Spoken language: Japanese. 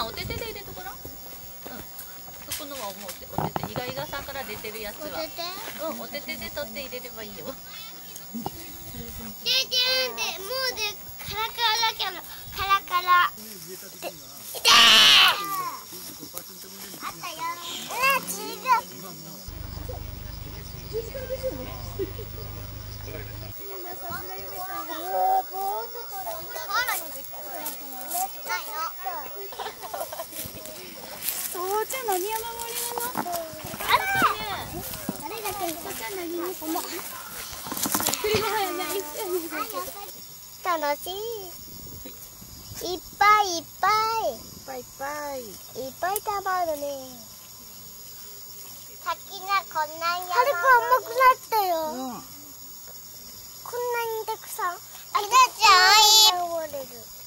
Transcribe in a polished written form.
ゃんお手手で入れところ。うん。そこのは思うてお手手、イガイガさんから出てるやつは。うん、お手手で取って入れればいいよ。 もうでカラカラだけどカラカラ。痛い。あったよ。違う。 そうじゃ何山盛りなの？ あれだけどそこのぎにこの。 栗ご飯やね。 楽しい。いっぱいいっぱい。 いっぱいいっぱい。 いっぱいたまるね。先がこんなにはるか甘くなったよ。こんなにたくさん。あきなちゃん、いい。